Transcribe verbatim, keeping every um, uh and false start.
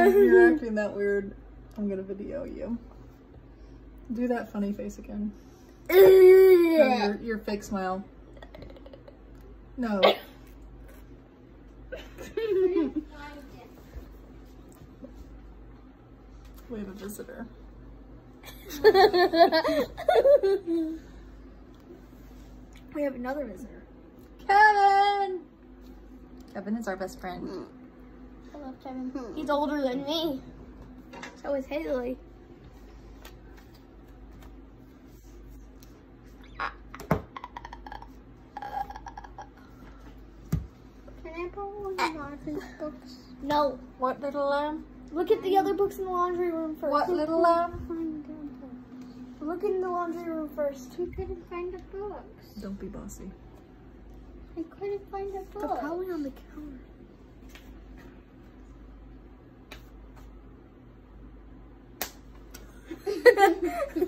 you're acting that weird, I'm gonna video you. Do that funny face again. Oh, your, your fake smile. No. We have a visitor. We have another visitor. Kevin! Kevin is our best friend. I love Kevin. He's older than me. So is Haley. Can I borrow one of Laundry's books? No. What little lamb? Look at the other books in the laundry room first. What little lamb? Look in the laundry room first. We couldn't find the books. Don't be bossy. I couldn't find the books. They're probably on the counter.